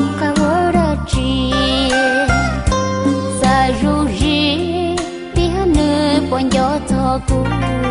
cả vỡ ra chia xa ru ri biết nơi bọn gió thọ cu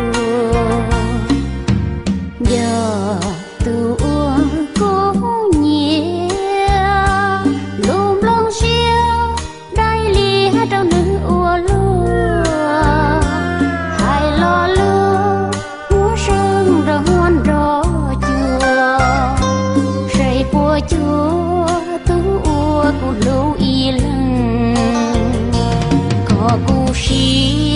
giờ tu uống cũng nhiều lùm long xiêu đây li trong nữ ua lúa hai lo lúa múa sương rồi hoan rò chùa say của chúa tu ua cu lưu y lăng có cu si